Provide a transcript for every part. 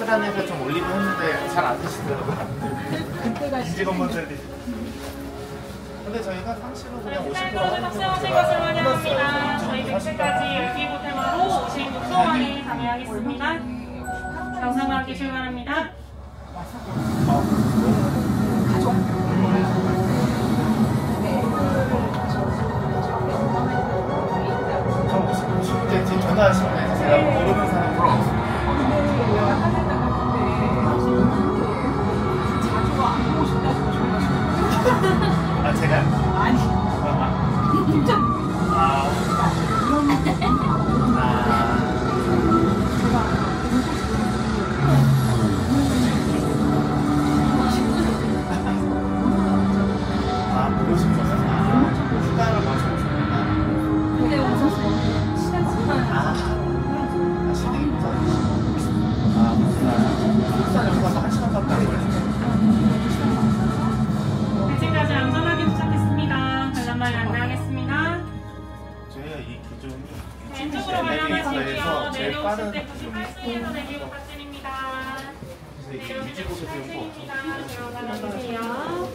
찾아내서 좀 올리긴 했는데 잘 안 되시더라고요. 임직원분들이. 근데 저희가 상시로 그냥 50% 하는 탑승하신 것을 환영합니다. 저희 100세까지 열기구 테마로 56초 만에 방해하겠습니다. 영상과 함께 출발합니다. 지금 전화하시면 제가 모르는 사람 별로 없어요. 아, 제가? 아니. 진짜. 모르신 거예요? 휴가를 마셨구나. 근데 오셨어요. 시간 시댁이 부산에 가서 1시간 가까이 걸렸어요. 일찍까지 안전하게 도착했습니다. 관람말 안내하겠습니다. 저희가 이 기종이 왼쪽으로 관람하실게요. 제일 빠른 내려오실 때 98C에서 내기구 부탁드립니다. 그래서 이 유지고도 배우고 들어가주세요.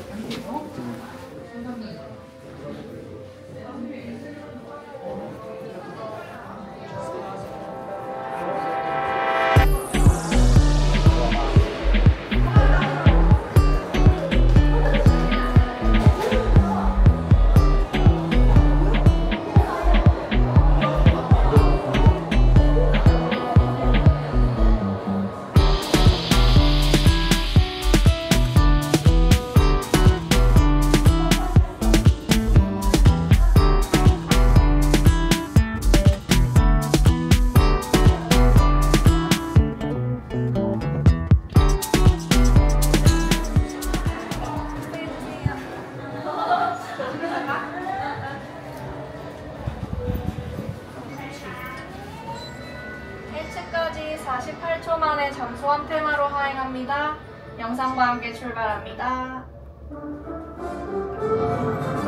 일찍까지 48초 만에 잠수함 테마로 하행합니다. 영상과 함께 출발합니다.